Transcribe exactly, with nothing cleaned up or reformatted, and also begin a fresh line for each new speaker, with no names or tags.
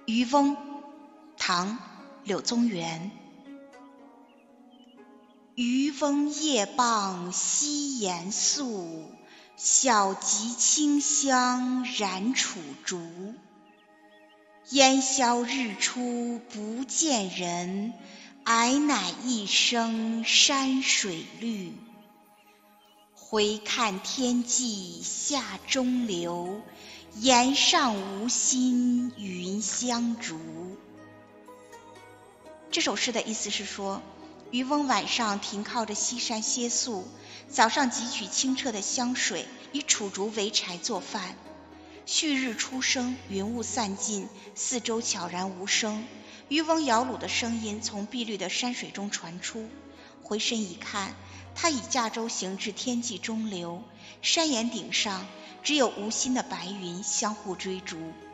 渔翁，唐·柳宗元。渔翁夜傍西岩宿，小楫清香燃楚竹。烟消日出不见人，霭乃一声山水绿。回看天际下中流，岩上无心云香逐。这首诗的意思是说，渔翁晚上停靠着西山歇宿，早上汲取清澈的香水，以楚竹为柴做饭。旭日初升，云雾散尽，四周悄然无声，渔翁摇橹的声音从碧绿的山水中传出。回身一看，他已驾舟行至天际中流，山岩顶上只有无心的白云相互追逐，